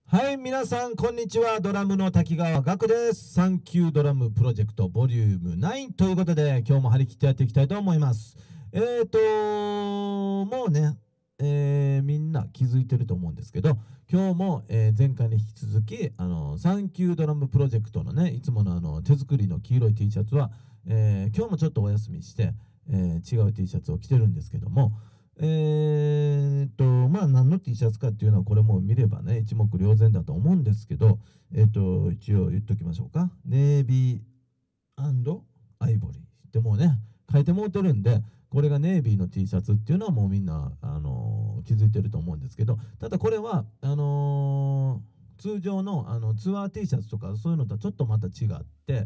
はい、皆さん、こんにちは。ドラムの滝川岳です。サンキュードラムプロジェクトボリューム9ということで、今日も張り切ってやっていきたいと思います。もうね、みんな気づいてると思うんですけど、今日も、前回に引き続き、サンキュードラムプロジェクトのね、いつもの手作りの黄色い T シャツは、今日もちょっとお休みして、違う T シャツを着てるんですけども、まあ何の T シャツかっていうのはこれも見ればね一目瞭然だと思うんですけど、一応言っときましょうか。ネイビーアイボリーでもうね書いてもうてるんで、これがネイビーの T シャツっていうのはもうみんな、気づいてると思うんですけど、ただこれは通常の、ツアー T シャツとかそういうのとはちょっとまた違って、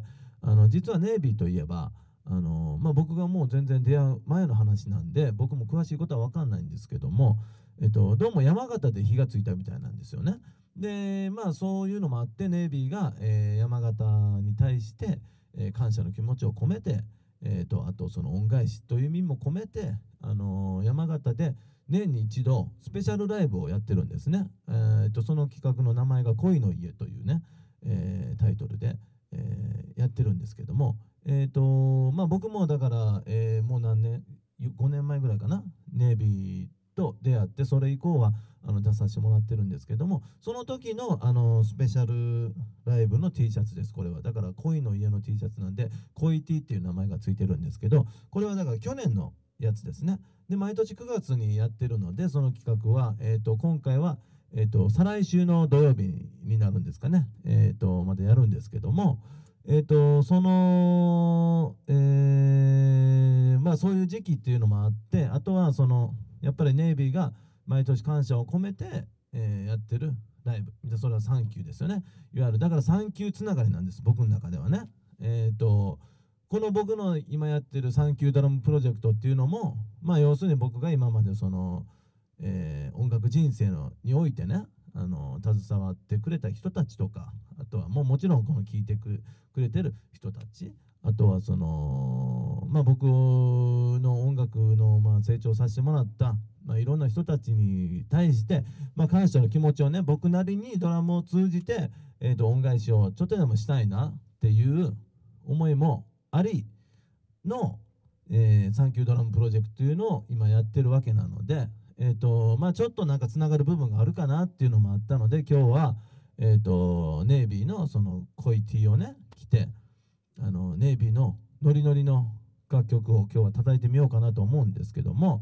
実はネイビーといえば僕がもう全然出会う前の話なんで僕も詳しいことは分かんないんですけども、どうも山形で火がついたみたいなんですよね。でそういうのもあってネイビーが、山形に対して、感謝の気持ちを込めて、あとその恩返しという意味も込めて、山形で年に一度スペシャルライブをやってるんですね。その企画の名前が恋の家というね、タイトルで、やってるんですけども、僕もだから、もう何年、5年前ぐらいかな、ネイビーと出会って、それ以降は出させてもらってるんですけども、その時のスペシャルライブの T シャツです、これは。だから恋の家の T シャツなんで、恋 T っていう名前がついてるんですけど、これはだから去年のやつですね。で、毎年9月にやってるので、その企画は、今回は、再来週の土曜日になるんですかね。またやるんですけども、その、そういう時期っていうのもあって、あとはやっぱりネイビーが毎年感謝を込めて、やってるライブ。でそれはサンキューですよね。いわゆる、だからサンキューつながりなんです、僕の中ではね。この僕の今やってるサンキュードラムプロジェクトっていうのも、要するに僕が今まで音楽人生においてね、携わってくれた人たちとか、あとはもちろんこの聴いてくれてる人たち、あとは僕の音楽の成長させてもらった、いろんな人たちに対して、感謝の気持ちをね僕なりにドラムを通じて、恩返しをちょっとでもしたいなっていう思いもありの、サンキュードラムプロジェクトというのを今やってるわけなので、ちょっとなんかつながる部分があるかなっていうのもあったので、今日は、ネイビーのその恋 T をね着て、ネイビーのノリノリの楽曲を今日は叩いてみようかなと思うんですけども、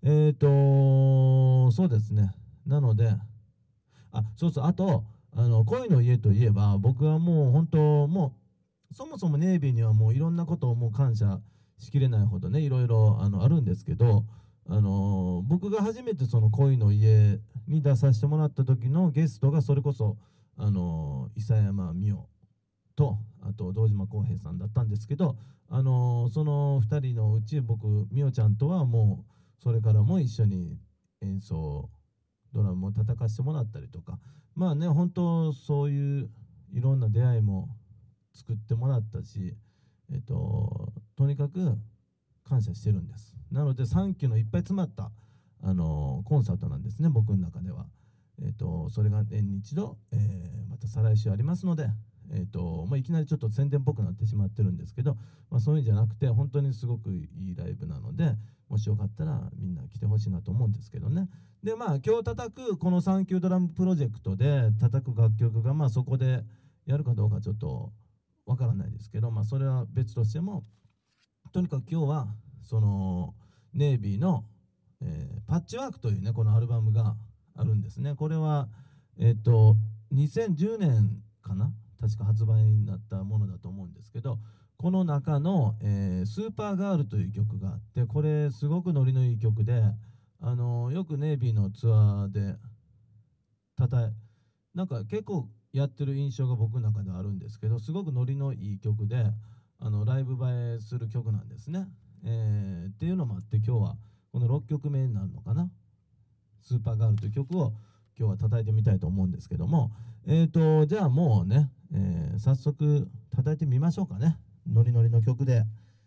そうですね。なので、そうそう、あと、恋の家といえば、僕はもう本当、もう、そもそもネイビーにはもういろんなことをもう感謝しきれないほどね、いろいろあるんですけど、僕が初めてその恋の家に出させてもらった時のゲストがそれこそ、伊佐山美桜と、あと堂島康平さんだったんですけど、その2人のうち僕、美桜ちゃんとはもう、それからも一緒に演奏、ドラムを叩かせてもらったりとか、本当そういういろんな出会いも作ってもらったし、とにかく感謝してるんです。なのでサンキューのいっぱい詰まった、コンサートなんですね、僕の中では。それが年に一度、また再来週ありますので、いきなりちょっと宣伝っぽくなってしまってるんですけど、そういうんじゃなくて本当にすごくいいライブなので、もしよかったらみんな来てほしいなと思うんですけどね。で今日叩くこのサンキュードラムプロジェクトで叩く楽曲がそこでやるかどうかちょっとわからないですけど、それは別としても、とにかく今日はそのネイビーの、パッチワークというねこのアルバムがあるんですね。これは2010年かな、確か発売になったものだと思うんですけど、この中の、スーパーガールという曲があって、これすごくノリのいい曲で、よくネイビーのツアーでたたえなんか結構やってる印象が僕の中ではあるんですけど、すごくノリのいい曲でライブ映えする曲なんですね。っていうのもあって今日はこの6曲目になるのかな、スーパーガールという曲を今日は叩いてみたいと思うんですけども、じゃあもうね、早速叩いてみましょうかね。ノリノリの曲で。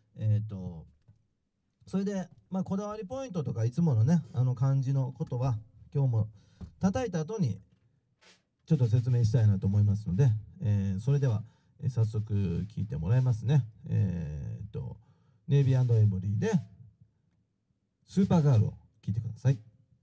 それで、こだわりポイントとかいつものね、感じのことは今日も叩いた後にちょっと説明したいなと思いますので、それでは、早速聞いてもらいますね。ネイビー&エイボリーでスーパーガールを聞いてください。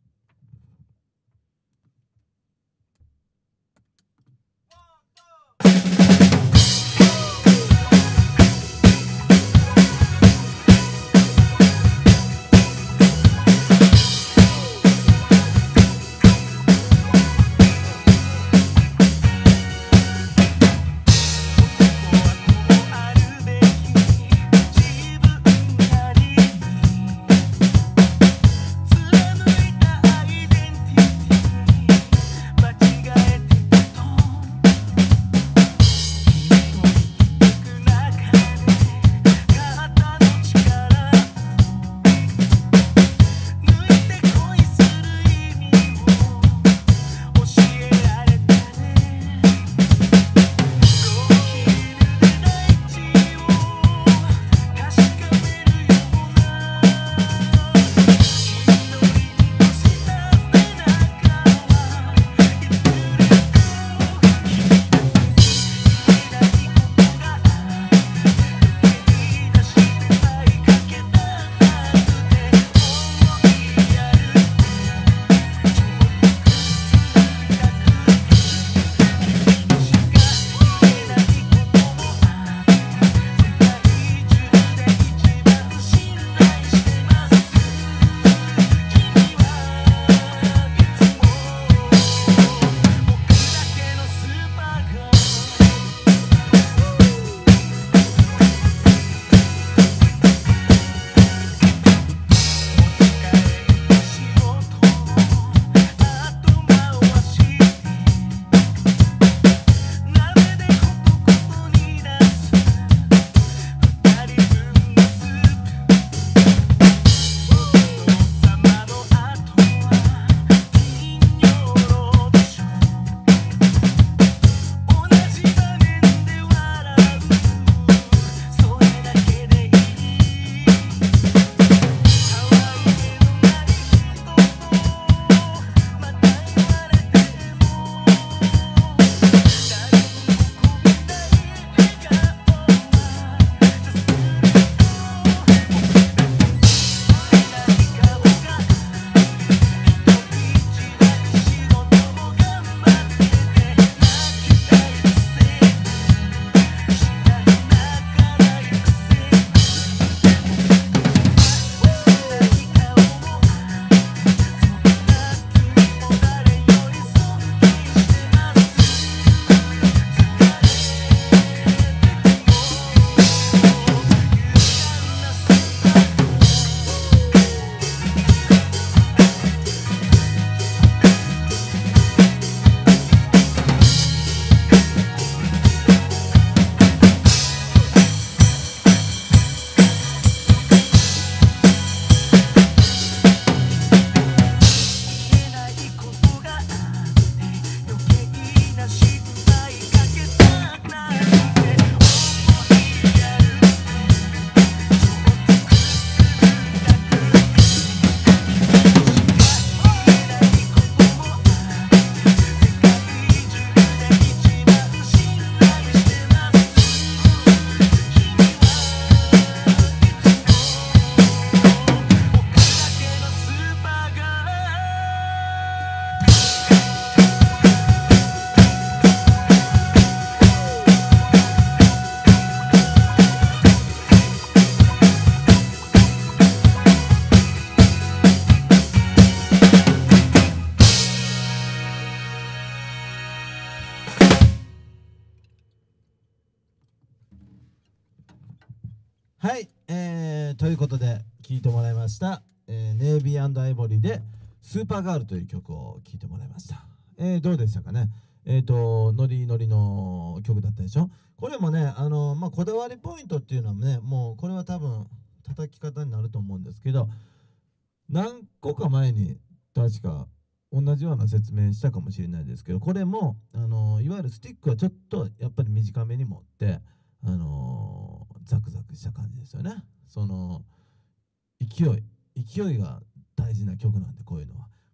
はい、ということで聴いてもらいました、ネイビー&アイボリーでスーパーガールという曲を聴いてもらいました。どうでしたかね。ノリノリの曲だったでしょ。これもね、こだわりポイントっていうのはね、もうこれは多分叩き方になると思うんですけど、何個か前に確か同じような説明したかもしれないですけど、これもいわゆるスティックはちょっとやっぱり短めに持って、ザクザクした感じですよね。その勢いが大事な曲なんで、こういうのは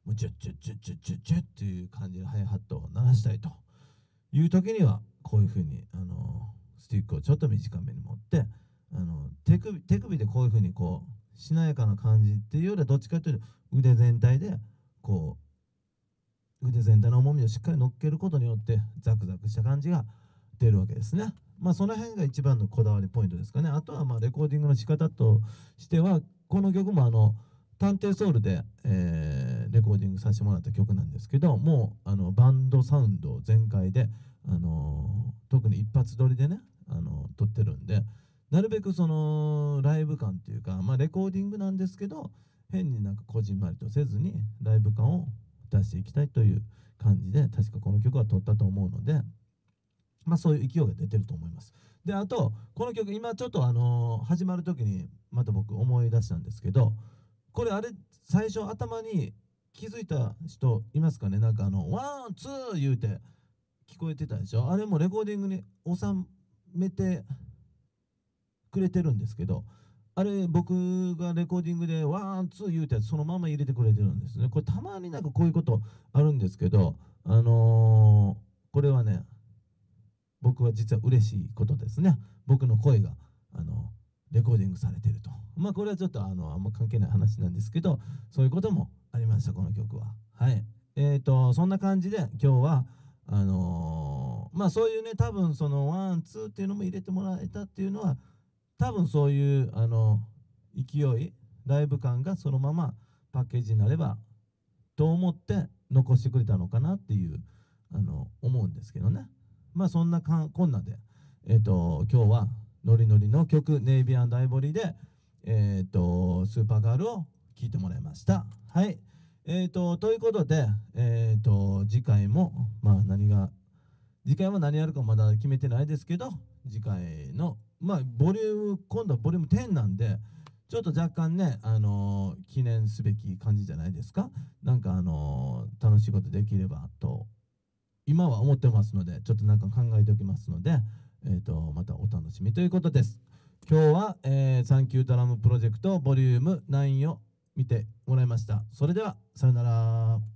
もうチュッチュッチュッチュッチュッチュッっていう感じでハイハットを鳴らしたいという時にはこういうふうにスティックをちょっと短めに持って手首でこういうふうにこうしなやかな感じっていうよりはどっちかというと腕全体でこ腕全体の重みをしっかり乗っけることによってザクザクした感じが出るわけですね。まあその辺が一番のこだわりポイントですかね。あとはまあレコーディングの仕方としてはこの曲も探偵ソウルで、レコーディングさせてもらった曲なんですけどもうバンドサウンド全開で、特に一発撮りでね、撮ってるんでなるべくそのライブ感っていうか、まあ、レコーディングなんですけど変になんかこじんまりとせずにライブ感を出していきたいという感じで確かこの曲は撮ったと思うので、まあ、そういう勢いが出てると思います。であとこの曲今ちょっと始まる時にまた僕思い出したんですけどこれあれ最初頭に気づいた人いますかね。なんかワンツー言うて聞こえてたでしょ。あれもレコーディングに収めてくれてるんですけどあれ僕がレコーディングでワンツー言うたやつそのまま入れてくれてるんですね。これたまになんかこういうことあるんですけどこれはね僕は実は嬉しいことですね。僕の声がレコーディングされてると。まあこれはちょっとあんま関係ない話なんですけどそういうこともありましたこの曲は。はい。そんな感じで今日はまあそういうね多分そのワンツーっていうのも入れてもらえたっていうのは多分そういう勢いライブ感がそのままパッケージになればと思って残してくれたのかなっていう思うんですけどね。まあそんなこんなで今日はノリノリの曲ネイビー&アイボリーでスーパーガールを聴いてもらいました。はい。ということで次回もまあ次回は何やるかまだ決めてないですけど次回のまあ今度はボリューム10なんでちょっと若干ね記念すべき感じじゃないですか。なんか楽しいことできればと今は思ってますのでちょっとなんか考えておきますのでまたお楽しみということです。今日は、サンキュードラムプロジェクトボリューム9を見てもらいました。それではさよなら。